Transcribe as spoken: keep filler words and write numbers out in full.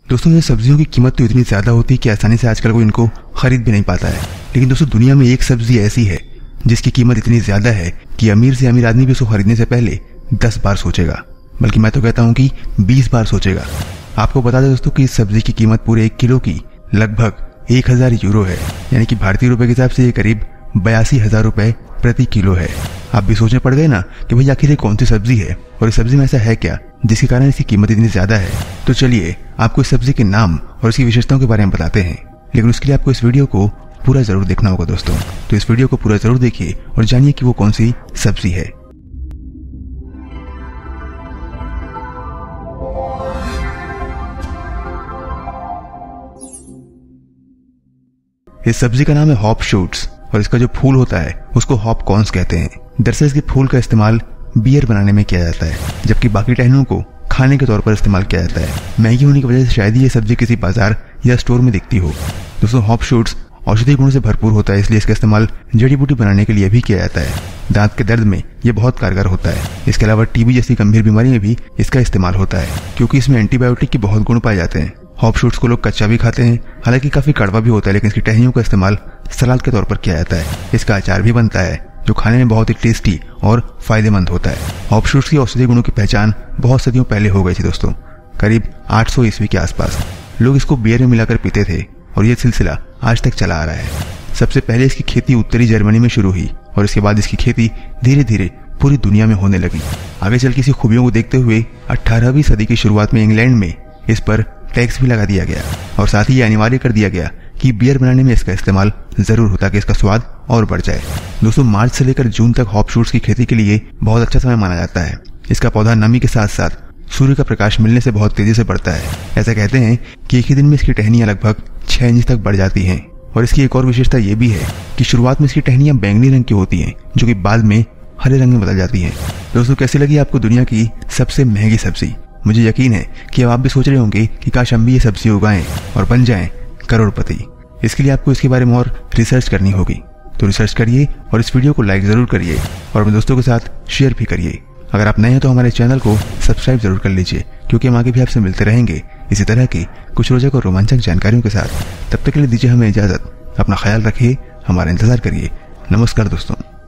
दोस्तों ये सब्जियों की कीमत तो इतनी ज्यादा होती है कि आसानी से आजकल कोई इनको खरीद भी नहीं पाता है। लेकिन दोस्तों दुनिया में एक सब्जी ऐसी है जिसकी कीमत इतनी ज्यादा है कि अमीर से अमीर आदमी भी उसको खरीदने से पहले दस बार सोचेगा, बल्कि मैं तो कहता हूँ कि बीस बार सोचेगा। आपको बता दें दोस्तों कि इस सब्जी की कीमत पूरे एक किलो की लगभग एक हजार यूरो है, यानी कि भारतीय रुपए के हिसाब से ये करीब बयासी हजार रुपए प्रति किलो है। आप भी सोचने पड़ गए ना कि भाई आखिर ये कौन सी सब्जी है और इस सब्जी में ऐसा है क्या जिसके कारण इसकी कीमत इतनी ज्यादा है। तो चलिए आपको इस सब्जी के नाम और इसकी विशेषताओं के बारे में बताते हैं, लेकिन उसके लिए आपको इस वीडियो को पूरा जरूर देखना होगा दोस्तों। तो इस वीडियो को पूरा जरूर देखिए और जानिए कि वो कौन सी सब्जी है। इस सब्जी का नाम है हॉप शूट्स और इसका जो फूल होता है उसको हॉप कॉर्न्स कहते हैं। दरअसल इसके फूल का इस्तेमाल बियर बनाने में किया जाता है, जबकि बाकी टहनियों को खाने के तौर पर इस्तेमाल किया जाता है। महंगी होने की वजह से शायद ये सब्जी किसी बाजार या स्टोर में दिखती हो। दोस्तों हॉप शूट्स औषधीय गुणों से भरपूर होता है, इसलिए इसका इस्तेमाल जड़ी बूटी बनाने के लिए भी किया जाता है। दांत के दर्द में ये बहुत कारगर होता है। इसके अलावा टीबी जैसी गंभीर बीमारी में भी इसका इस्तेमाल होता है, क्योंकि इसमें एंटीबायोटिक के बहुत गुण पाए जाते हैं। हॉप शूट्स को लोग कच्चा भी खाते हैं, हालांकि काफी कड़वा भी होता है, लेकिन इसकी टहनियों का इस्तेमाल सलाद के तौर पर किया जाता है। इसका अचार भी बनता है जो खाने में बहुत ही टेस्टी और फायदेमंद होता है। हॉप शूट्स की औषधीय गुणों की पहचान बहुत सदियों पहले हो गई थी दोस्तों। करीब आठ सौ ईस्वी के आसपास लोग इसको बियर में मिलाकर पीते थे और ये सिलसिला आज तक चला आ रहा है। सबसे पहले इसकी खेती उत्तरी जर्मनी में शुरू हुई और इसके बाद इसकी खेती धीरे धीरे पूरी दुनिया में होने लगी। आगे चल के इसी खूबियों को देखते हुए अठारहवीं सदी की शुरुआत में इंग्लैंड में इस पर टैक्स भी लगा दिया गया और साथ ही ये अनिवार्य कर दिया गया कि बियर बनाने में इसका इस्तेमाल जरूर हो ताकि इसका स्वाद और बढ़ जाए। दोस्तों मार्च से लेकर जून तक हॉप शूट्स की खेती के लिए बहुत अच्छा समय माना जाता है। इसका पौधा नमी के साथ साथ सूर्य का प्रकाश मिलने से बहुत तेजी से बढ़ता है। ऐसा कहते हैं कि एक ही दिन में इसकी टहनियां लगभग छह इंच तक बढ़ जाती हैं। और इसकी एक और विशेषता ये भी है कि शुरुआत में इसकी टहनियां बैंगनी रंग की होती हैं, जो कि बाद में हरे रंग में बदल जाती हैं। दोस्तों कैसी लगी आपको दुनिया की सबसे महंगी सब्जी? मुझे यकीन है कि अब आप भी सोच रहे होंगे कि काश हम भी ये सब्जी उगाएं और बन जाएं करोड़पति। इसके लिए आपको इसके बारे में और रिसर्च करनी होगी, तो रिसर्च करिए और इस वीडियो को लाइक जरूर करिए और अपने दोस्तों के साथ शेयर भी करिए। अगर आप नए हैं तो हमारे चैनल को सब्सक्राइब जरूर कर लीजिए, क्योंकि हम आगे भी आपसे मिलते रहेंगे इसी तरह की कुछ रोचक और रोमांचक जानकारियों के साथ। तब तक के लिए दीजिए हमें इजाजत। अपना ख्याल रखिए, हमारा इंतजार करिए। नमस्कार दोस्तों।